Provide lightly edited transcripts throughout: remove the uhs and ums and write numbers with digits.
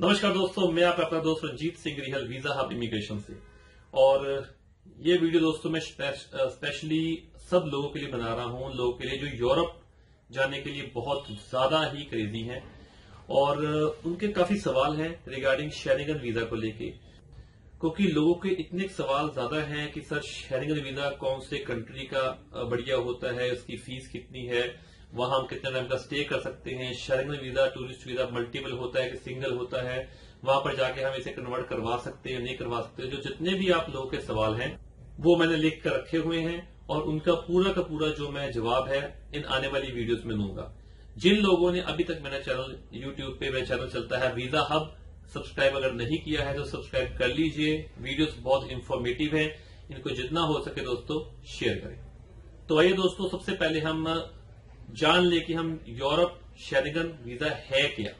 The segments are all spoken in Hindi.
नमस्कार दोस्तों, मैं आपका अपना दोस्त Ranjit Singh Rihal visa hub immigration से। और ये वीडियो दोस्तों मैं स्पेशली सब लोगों के लिए बना रहा हूं, लोगों के लिए जो यूरोप जाने के लिए बहुत ज्यादा ही क्रेजी हैं और उनके काफी सवाल हैं रिगार्डिंग शेरिंगन वीजा को लेके, क्योंकि लोगों के इतने सवाल ज्यादा हैं कि सर शेरिंगन वीजा कौन से कंट्री का बढ़िया होता है, उसकी फीस कितनी है, वहां हम कितने टाइम का स्टे कर सकते हैं, Schengen visa tourist visa multiple होता है कि सिंगल होता है, वहां पर जाके हम इसे कन्वर्ट करवा सकते हैं नहीं करवा सकते। जो जितने भी आप लोगों के सवाल हैं वो मैंने लिख कर रखे हुए हैं और उनका पूरा का पूरा जो मैं जवाब है इन आने वाली वीडियोस में दूंगा। जिन लोगों ने अभी तक मेरा चैनल यूट्यूब पे मेरा चैनल चलता है वीजा हब, सब्सक्राइब अगर नहीं किया है तो सब्सक्राइब कर लीजिए। वीडियोस बहुत इंफॉर्मेटिव हैं, इनको जितना हो सके दोस्तों शेयर करें। तो आइए दोस्तों, सबसे पहले हम जान ले कि हम यूरोप शेरिंगन वीजा है क्या।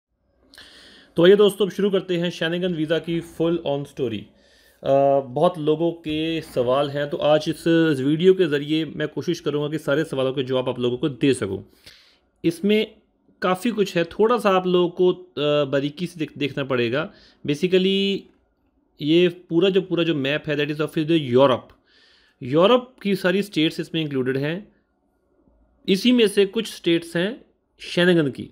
तो आइए दोस्तों, अब शुरू करते हैं शेरिंगन वीज़ा की फुल ऑन स्टोरी। बहुत लोगों के सवाल हैं, तो आज इस वीडियो के ज़रिए मैं कोशिश करूंगा कि सारे सवालों के जवाब आप लोगों को दे सकूं। इसमें काफ़ी कुछ है, थोड़ा सा आप लोगों को बारीकी से देखना पड़ेगा। बेसिकली ये पूरा जो मैप है that is of the Europe की सारी स्टेट्स इसमें इंक्लूडेड हैं। इसी में से कुछ स्टेट्स हैं शेरिंगन की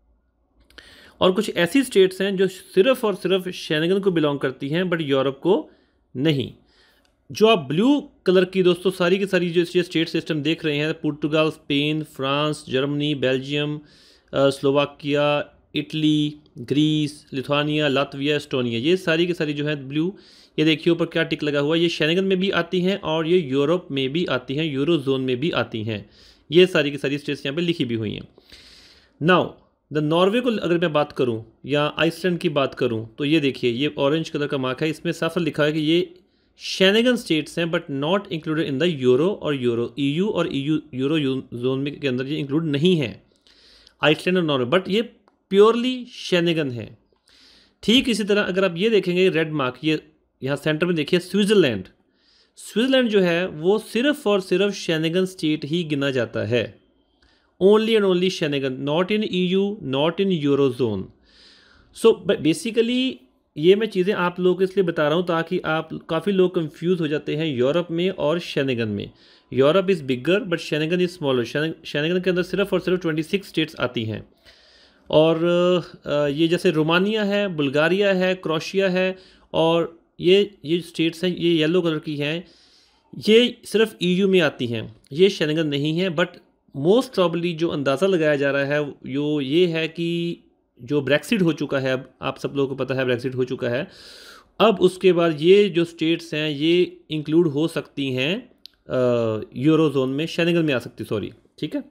और कुछ ऐसी स्टेट्स हैं जो सिर्फ और सिर्फ शेरिंगन को बिलोंग करती हैं बट यूरोप को नहीं। जो आप ब्लू कलर की दोस्तों सारी की सारी जो स्टेट सिस्टम देख रहे हैं, Portugal, Spain, France, Germany, Belgium, Slovakia, Italy, Greece, Lithuania, Latvia, Estonia, ये सारी की सारी जो है ब्लू, ये देखिए ऊपर क्या टिक लगा हुआ है, ये शेरिंगन में भी आती हैं और ये यूरोप में भी आती हैं, यूरो जोन में भी आती हैं। ये सारी की सारी स्टेट्स यहाँ पे लिखी भी हुई हैं। नाउ द नॉर्वे को अगर मैं बात करूं या आइसलैंड की बात करूं तो ये देखिए, ये ऑरेंज कलर का मार्क है, इसमें साफ साफ लिखा है कि ये शेरिंगन स्टेट्स हैं but not included in the euro और ईयू और यूरो जोन में के अंदर ये इंक्लूड नहीं है आइसलैंड और नॉर्वे, बट ये प्योरली शेरिंगन है। ठीक इसी तरह अगर आप ये देखेंगे रेड मार्क, ये यहाँ सेंटर में देखिए स्विट्जरलैंड जो है वो सिर्फ और सिर्फ शेरिंगन स्टेट ही गिना जाता है। Only and only Schengen, not in EU, not in eurozone. So basically ये मैं चीज़ें आप लोगों को इसलिए बता रहा हूँ ताकि आप काफ़ी लोग कंफ्यूज हो जाते हैं यूरोप में और शेरिंगन में। Europe is bigger but Schengen is smaller. Schengen के अंदर सिर्फ और सिर्फ 26 स्टेट्स आती हैं और ये जैसे रोमानिया है, बुल्गारिया है, क्रोशिया है और ये स्टेट्स हैं, ये येलो कलर की हैं, ये सिर्फ ईयू में आती हैं, ये शेरिंगन नहीं है। बट मोस्ट प्रॉबली जो अंदाज़ा लगाया जा रहा है जो ये है कि जो ब्रेक्सिट हो चुका है, अब आप सब लोगों को पता है ब्रेक्सिट हो चुका है, अब उसके बाद ये जो स्टेट्स हैं ये इंक्लूड हो सकती हैं यूरो जोन में, शेरिंगन में आ सकती, सॉरी, ठीक है।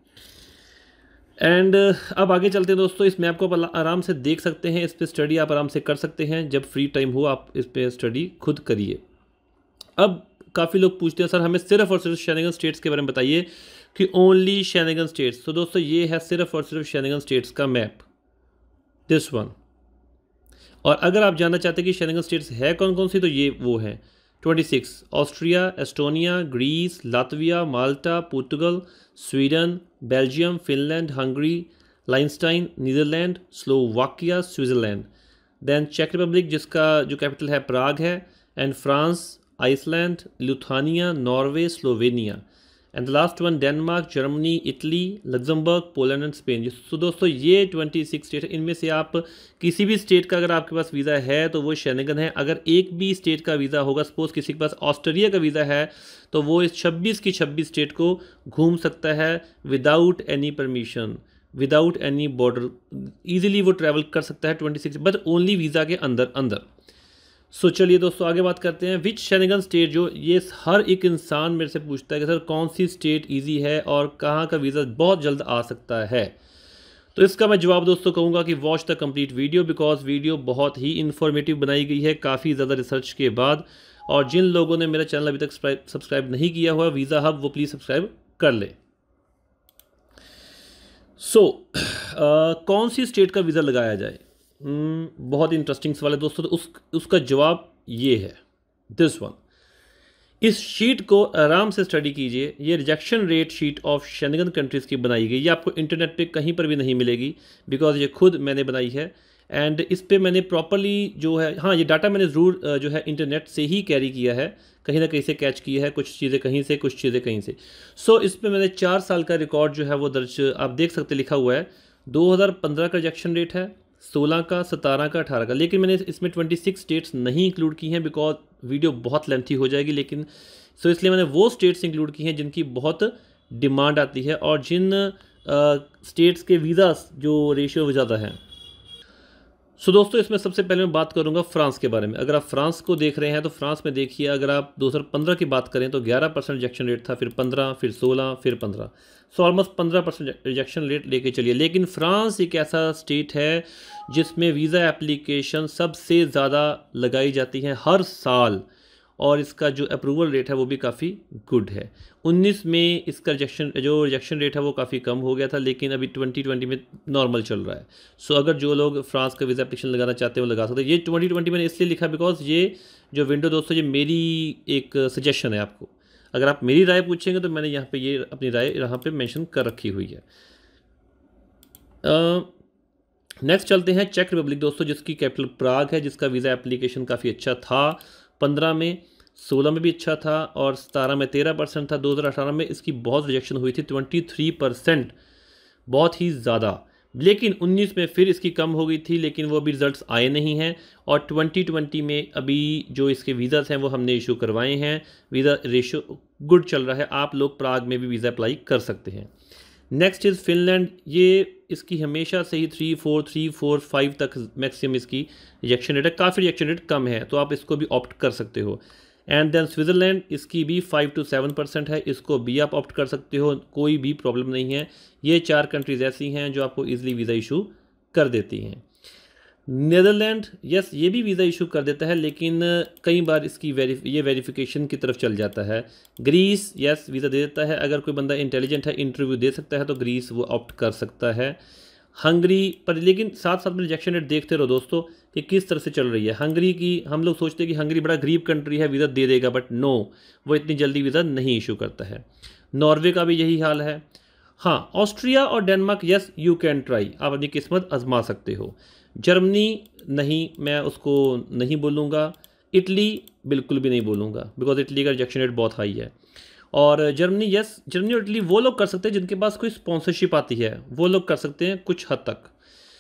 एंड अब आगे चलते हैं दोस्तों, इस मैप को आप आराम से देख सकते हैं, इस पर स्टडी आप आराम से कर सकते हैं, जब फ्री टाइम हो आप इस पर स्टडी खुद करिए। अब काफ़ी लोग पूछते हैं सर हमें सिर्फ और सिर्फ शेरिंगन स्टेट्स के बारे में बताइए कि ओनली शेरिंगन स्टेट्स। तो दोस्तों ये है सिर्फ और सिर्फ शेरिंगन स्टेट्स का मैप, दिस वन। और अगर आप जानना चाहते हैं कि शेरिंगन स्टेट्स है कौन कौन सी, तो ये वो हैं 26: Austria, Estonia, Greece, Latvia, Malta, Portugal, Sweden, Belgium, Finland, Hungary, Liechtenstein, Netherland, Slovakia, Switzerland, then चेक रिपब्लिक जिसका जो कैपिटल है प्राग है, and France, Iceland, Lithuania, Norway, Slovenia, and the last one Denmark, Germany, Italy, Luxembourg, Poland and Spain. तो दोस्तों ये 26 स्टेट है, इनमें से आप किसी भी स्टेट का अगर आपके पास वीज़ा है तो वो शेरिंगन है। अगर एक भी स्टेट का वीज़ा होगा, सपोज किसी के पास ऑस्ट्रेलिया का वीज़ा है, तो वो इस 26 की 26 स्टेट को घूम सकता है without any permission, without any border, easily वो ट्रैवल कर सकता है 26, बट ओनली वीज़ा के अंदर। सो चलिए दोस्तों आगे बात करते हैं विच शेरिंगन स्टेट, जो ये हर एक इंसान मेरे से पूछता है कि सर कौन सी स्टेट इजी है और कहाँ का वीज़ा बहुत जल्द आ सकता है। तो इसका मैं जवाब दोस्तों कहूँगा कि watch the complete video, because video बहुत ही इन्फॉर्मेटिव बनाई गई है काफ़ी ज़्यादा रिसर्च के बाद। और जिन लोगों ने मेरा चैनल अभी तक सब्सक्राइब नहीं किया हुआ वीज़ा हब, वो प्लीज़ सब्सक्राइब कर ले। सो कौन सी स्टेट का वीज़ा लगाया जाए, बहुत इंटरेस्टिंग सवाल है दोस्तों। तो उसका जवाब ये है, दिस वन। इस शीट को आराम से स्टडी कीजिए, ये rejection rate sheet of Schengen countries की बनाई गई, ये आपको इंटरनेट पे कहीं पर भी नहीं मिलेगी बिकॉज ये खुद मैंने बनाई है। एंड इस पे मैंने प्रॉपरली जो है, हाँ ये डाटा मैंने ज़रूर जो है इंटरनेट से ही कैरी किया है, कहीं ना कहीं से कैच किया है, कुछ चीज़ें कहीं से, कुछ चीज़ें कहीं से। सो इस पे मैंने 4 साल का रिकॉर्ड जो है वो दर्ज आप देख सकते, लिखा हुआ है 2015 का रिजेक्शन रेट है, 16 का, 17 का, 18 का, लेकिन मैंने इसमें 26 स्टेट्स नहीं इंक्लूड की हैं बिकॉज वीडियो बहुत लेंथी हो जाएगी, लेकिन सो इसलिए मैंने वो स्टेट्स इंक्लूड की हैं जिनकी बहुत डिमांड आती है और जिन स्टेट्स के वीज़ा जो रेशियो ज़्यादा है। सो दोस्तों इसमें सबसे पहले मैं बात करूंगा फ्रांस के बारे में। अगर आप फ्रांस को देख रहे हैं तो फ्रांस में देखिए, अगर आप 2015 की बात करें तो 11% रिजेक्शन रेट था, फिर 15, फिर 16, फिर 15, सो ऑलमोस्ट 15% रिजेक्शन रेट लेके चलिए। लेकिन फ्रांस एक ऐसा स्टेट है जिसमें वीज़ा एप्लीकेशन सबसे ज़्यादा लगाई जाती हैं हर साल, और इसका जो अप्रूवल रेट है वो भी काफ़ी गुड है। 19 में इसका रिजेक्शन रेट है वो काफ़ी कम हो गया था, लेकिन अभी 2020 में नॉर्मल चल रहा है। सो अगर जो लोग फ्रांस का वीज़ा एप्लीकेशन लगाना चाहते हैं वो लगा सकते हैं। ये 2020 मैंने इसलिए लिखा बिकॉज ये जो विंडो दोस्तों, ये मेरी एक सजेशन है आपको। अगर आप मेरी राय पूछेंगे तो मैंने यहाँ पर ये अपनी राय यहाँ पर मैंशन कर रखी हुई है। नेक्स्ट चलते हैं चेक रिपब्लिक दोस्तों, जिसकी कैपिटल प्राग है, जिसका वीज़ा एप्लीकेशन काफ़ी अच्छा था। 15 में, 16 में भी अच्छा था, और 17 में 13% था। 2018 में इसकी बहुत रिजेक्शन हुई थी, 23%, बहुत ही ज़्यादा। लेकिन 19 में फिर इसकी कम हो गई थी, लेकिन वो अभी रिजल्ट्स आए नहीं हैं। और 2020 में अभी जो इसके वीज़ास हैं वो हमने इशू करवाए हैं। वीज़ा रेशियो गुड चल रहा है, आप लोग प्राग में भी वीज़ा अप्लाई कर सकते हैं। Next is Finland. ये इसकी हमेशा से ही 3, 4, 5 तक मैक्सिमम इसकी रिजेक्शन रेट है, काफ़ी रिजेक्शन रेट कम है, तो आप इसको भी ऑप्ट कर सकते हो। एंड देन स्विट्ज़रलैंड, इसकी भी 5 to 7% है, इसको भी आप ऑप्ट कर सकते हो, कोई भी प्रॉब्लम नहीं है। ये 4 कंट्रीज़ ऐसी हैं जो आपको ईजिली वीज़ा इशू कर देती हैं। नीदरलैंड, यस ये भी वीज़ा इशू कर देता है, लेकिन कई बार इसकी वेरिफिकेशन की तरफ चल जाता है। ग्रीस, यस वीज़ा दे देता है, अगर कोई बंदा इंटेलिजेंट है, इंटरव्यू दे सकता है तो ग्रीस वो ऑप्ट कर सकता है। हंगरी पर, लेकिन साथ साथ में रिजेक्शन रेट देखते रहो दोस्तों कि किस तरह से चल रही है। हंगरी की हम लोग सोचते हैं कि हंगरी बड़ा गरीब कंट्री है, वीज़ा दे देगा, बट नो, वो इतनी जल्दी वीज़ा नहीं इशू करता है। नॉर्वे का भी यही हाल है। हाँ, ऑस्ट्रिया और Denmark, yes you can try, आप अपनी किस्मत आजमा सकते हो। जर्मनी नहीं, मैं उसको नहीं बोलूँगा। इटली बिल्कुल भी नहीं बोलूँगा बिकॉज इटली का रिजेक्शन रेट बहुत हाई है। और जर्मनी, यस जर्मनी और इटली वो लोग कर सकते हैं जिनके पास कोई स्पॉन्सरशिप आती है, वो लोग कर सकते हैं कुछ हद तक।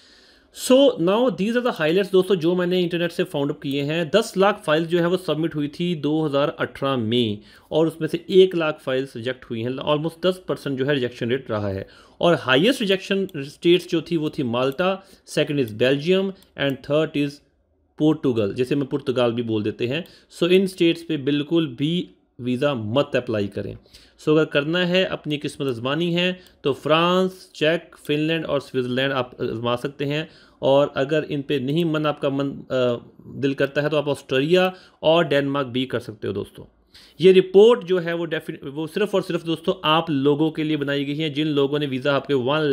So now these are the highlights दोस्तों जो मैंने इंटरनेट से फाउंड अप किए हैं। 10 लाख फाइल्स जो है वो सबमिट हुई थी 2018 में, और उसमें से 1 लाख फाइल्स रिजेक्ट हुई हैं। ऑलमोस्ट 10% जो है रिजेक्शन रेट रहा है। और हाईएस्ट रिजेक्शन स्टेट्स जो थी वो थी Malta, second is Belgium, and third is Portugal, जैसे मैं पुर्तगाल भी बोल देते हैं। सो इन स्टेट्स पे बिल्कुल भी वीज़ा मत अप्लाई करें। सो अगर करना है, अपनी किस्मत आजमानी है, तो फ्रांस, चेक, फिनलैंड और स्विट्ज़रलैंड आप आजमा सकते हैं। और अगर इन पे नहीं आपका दिल करता है तो आप ऑस्ट्रेलिया और डेनमार्क भी कर सकते हो दोस्तों। ये रिपोर्ट जो है वो सिर्फ और सिर्फ दोस्तों आप लोगों के लिए बनाई गई है, जिन लोगों ने वीज़ा आपके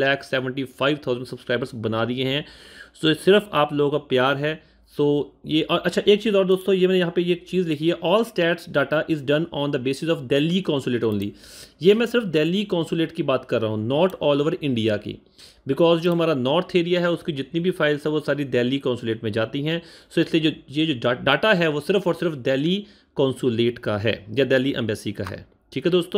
1,75,000 सब्सक्राइबर्स बना दिए हैं। सो ये सिर्फ आप लोगों का प्यार है। सो ये, और अच्छा एक चीज़ और दोस्तों, ये मैंने यहाँ पे ये एक चीज़ लिखी है, all stats data is done on the basis of Delhi consulate only. ये मैं सिर्फ दिल्ली कॉन्सुलेट की बात कर रहा हूँ, नॉट ऑल ओवर इंडिया की, बिकॉज जो हमारा नॉर्थ एरिया है उसकी जितनी भी फाइल्स है वो सारी दिल्ली कॉन्सुलेट में जाती हैं। सो इसलिए जो डाटा है वो सिर्फ और सिर्फ दिल्ली कॉन्सुलेट का है या दिल्ली एम्बेसी का है। ठीक है दोस्तों,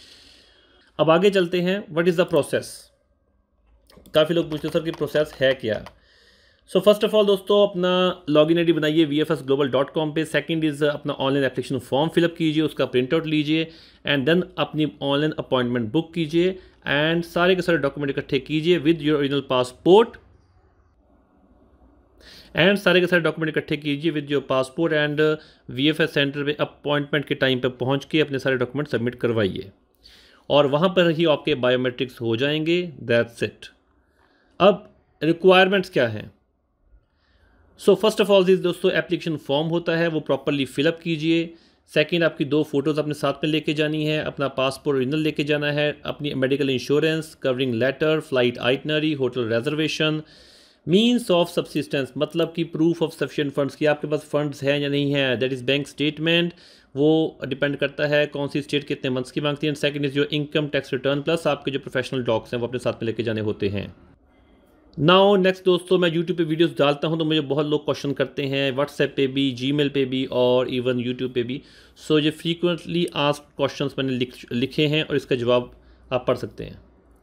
अब आगे चलते हैं। What is the process? काफ़ी लोग पूछते हैं सर कि प्रोसेस है क्या। सो फर्स्ट ऑफ ऑल दोस्तों, अपना लॉगिन आईडी बनाइए vfsglobal.com पे। सेकंड इज़ अपना ऑनलाइन एप्लीकेशन फॉर्म फिलअप कीजिए, उसका प्रिंट आउट लीजिए, एंड देन अपनी ऑनलाइन अपॉइंटमेंट बुक कीजिए, एंड सारे के सारे डॉक्यूमेंट इकट्ठे कीजिए with your original passport, and सारे के सारे डॉक्यूमेंट इकट्ठे कीजिए with your passport, and VFS centre पे अपॉइंटमेंट के टाइम पे पहुंच के अपने सारे डॉक्यूमेंट सबमिट करवाइए, और वहाँ पर ही आपके बायोमेट्रिक्स हो जाएंगे। That's it. अब रिक्वायरमेंट्स क्या हैं? So first of all this दोस्तों, एप्लीकेशन फॉर्म होता है वो प्रॉपरली फिलअप कीजिए। सेकंड, आपकी 2 फोटोज़ अपने साथ में लेके जानी है, अपना पासपोर्ट ओरिजिनल लेके जाना है, अपनी medical insurance, covering letter, flight itinerary, hotel reservation, means of subsistence, मतलब कि प्रूफ ऑफ सफिशिएंट फंड्स की आपके पास फंड्स हैं या नहीं है, दैट इज़ बैंक स्टेटमेंट, वो डिपेंड करता है कौन सी स्टेट कितने मंथ्स की मांगती है। And second is your income tax return, plus आपके जो प्रोफेशनल डॉक्यूमेंट्स हैं वो अपने साथ में लेके जाने होते हैं। नाउ नेक्स्ट दोस्तों, मैं यूट्यूब पे वीडियोस डालता हूं तो मुझे बहुत लोग क्वेश्चन करते हैं व्हाट्सएप पे भी, जीमेल पे भी और इवन यूट्यूब पे भी। सो ये फ्रीक्वेंटली आस्क्ड क्वेश्चंस मैंने लिखे हैं और इसका जवाब आप पढ़ सकते हैं।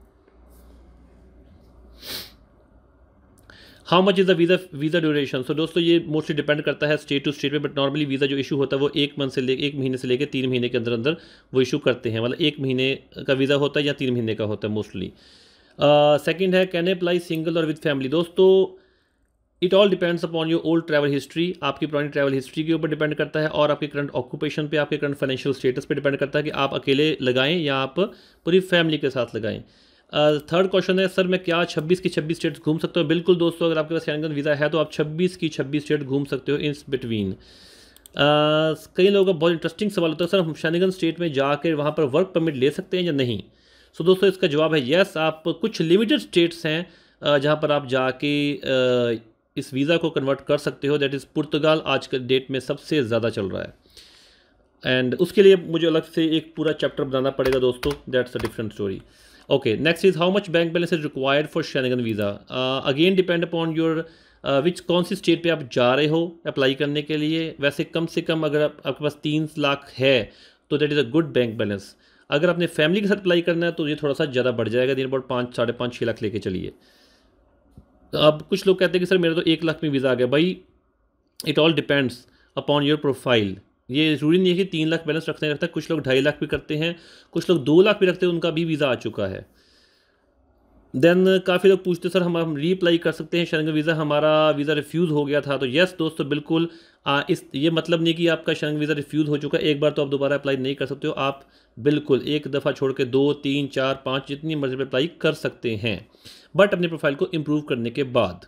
How much is the visa duration? So दोस्तों ये मोस्टली डिपेंड करता है स्टेट टू स्टेट पे, बट नॉर्मली वीज़ा जो इशू होता है वो 1 महीने से लेकर 3 महीने के अंदर अंदर वो इशू करते हैं। मतलब 1 महीने का वीज़ा होता है या 3 महीने का होता है मोस्टली। सेकंड है कैन अप्लाई सिंगल और विद फैमिली? दोस्तों it all depends upon your old travel history, आपकी पुरानी ट्रैवल हिस्ट्री के ऊपर डिपेंड करता है और आपके करंट ऑक्यूपेशन पे, आपके करंट फाइनेंशियल स्टेटस पे डिपेंड करता है कि आप अकेले लगाएं या आप पूरी फैमिली के साथ लगाएं। थर्ड क्वेश्चन है सर मैं क्या 26 की 26 स्टेट्स घूम सकता हूँ? बिल्कुल दोस्तों, अगर आपके पास शेंगन वीज़ा है तो आप 26 की 26 स्टेट घूम सकते हो इन बिटवीन। कई लोगों का बहुत इंटरेस्टिंग सवाल होता है सर हम शेंगन स्टेट में जाकर वहाँ पर वर्क परमिट ले सकते हैं या नहीं? सो दोस्तों इसका जवाब है येस। आप कुछ लिमिटेड स्टेट्स हैं जहाँ पर आप जाके इस वीज़ा को कन्वर्ट कर सकते हो। दैट इज़ पुर्तगाल आज के डेट में सबसे ज़्यादा चल रहा है एंड उसके लिए मुझे अलग से एक पूरा चैप्टर बनाना पड़ेगा दोस्तों, that's a different story. Okay, next is how much bank balance is required for Schengen visa? Again depend upon your which कौन सी स्टेट पे आप जा रहे हो अप्लाई करने के लिए। वैसे कम से कम अगर आपके पास 3 लाख है तो that is a good bank balance. अगर अपने फैमिली के साथ अप्लाई करना है तो ये थोड़ा सा ज़्यादा बढ़ जाएगा, दिन अबाउट 5, 5.5, 6 लाख लेके चलिए। अब कुछ लोग कहते हैं कि सर मेरा तो 1 लाख में वीज़ा आ गया। भाई it all depends upon your profile. ये ज़रूरी नहीं है कि 3 लाख बैलेंस रखने रखता है, कुछ लोग 2.5 लाख भी करते हैं, कुछ लोग 2 लाख भी रखते हैं, उनका भी वीज़ा आ चुका है। देन काफ़ी लोग पूछते सर हम रीअप्लाई कर सकते हैं शेंगन वीज़ा, हमारा वीज़ा रिफ्यूज़ हो गया था। तो येस दोस्तों बिल्कुल, इस ये मतलब नहीं कि आपका शेंगन वीज़ा रिफ्यूज़ हो चुका है, एक बार तो आप दोबारा अप्लाई नहीं कर सकते हो। आप बिल्कुल एक दफ़ा छोड़ के 2, 3, 4, 5 जितनी मर्जी पर अप्लाई कर सकते हैं, बट अपने प्रोफाइल को इम्प्रूव करने के बाद।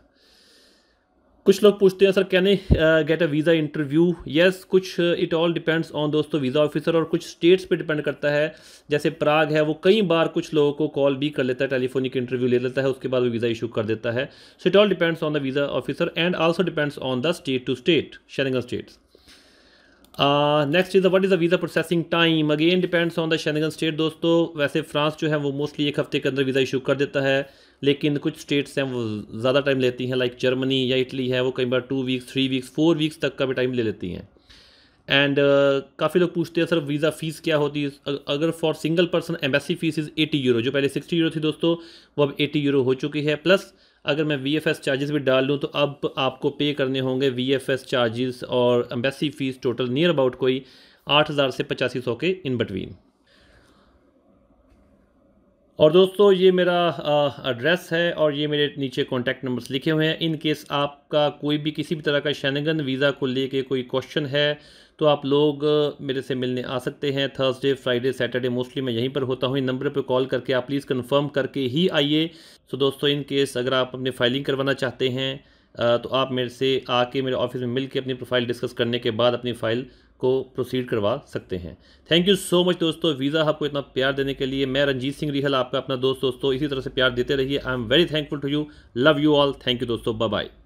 कुछ लोग पूछते हैं sir can I get a visa interview? Yes, कुछ इट ऑल डिपेंड्स ऑन दोस्तों वीज़ा ऑफिसर और कुछ स्टेट्स पे डिपेंड करता है। जैसे प्राग है, वो कई बार कुछ लोगों को कॉल भी कर लेता है, टेलीफोनिक इंटरव्यू ले लेता है, उसके बाद वो वीज़ा इशू कर देता है। So it all depends on the visa officer and also depends on the state to state, Schengen states. Next is what is the visa processing time? Again depends on the Schengen state दोस्तों। वैसे फ्रांस जो है वो मोस्टली 1 हफ्ते के अंदर वीज़ा इशू कर देता है, लेकिन कुछ स्टेट्स हैं वो ज़्यादा टाइम लेती हैं, लाइक जर्मनी या इटली है, वो कई बार 2 वीक्स, 3 वीक्स, 4 वीक्स तक का भी टाइम ले लेती हैं। एंड काफ़ी लोग पूछते हैं सर वीज़ा फ़ीस क्या होती है? अगर for single person embassy fees is 80 euro, जो पहले 60 यूरो थी दोस्तों वो अब 80 यूरो हो चुकी है। प्लस अगर मैं VFS चार्जेस भी डाल लूँ तो अब आपको पे करने होंगे VFS चार्जेस और embassy fees total near about कोई 8,000 से 8500 के इन बिटवीन। और दोस्तों ये मेरा एड्रेस है और ये मेरे नीचे कॉन्टैक्ट नंबर्स लिखे हुए हैं। इन केस आपका कोई भी किसी भी तरह का शेंगन वीज़ा को लेके कोई क्वेश्चन है तो आप लोग मेरे से मिलने आ सकते हैं। थर्सडे, फ्राइडे, सैटरडे मोस्टली मैं यहीं पर होता हूँ। इन नंबर पर कॉल करके आप प्लीज़ कंफर्म करके ही आइए। सो दोस्तों इन केस अगर आप अपनी फाइलिंग करवाना चाहते हैं तो आप मेरे से आके मेरे ऑफिस में मिल के अपनी प्रोफाइल डिस्कस करने के बाद अपनी फ़ाइल को प्रोसीड करवा सकते हैं। थैंक यू सो मच दोस्तों वीज़ा हब को इतना प्यार देने के लिए। मैं रंजीत सिंह रिहल आपका अपना दोस्तों, इसी तरह से प्यार देते रहिए। I am very thankful to you, love you all, thank you दोस्तों, बाय बाय।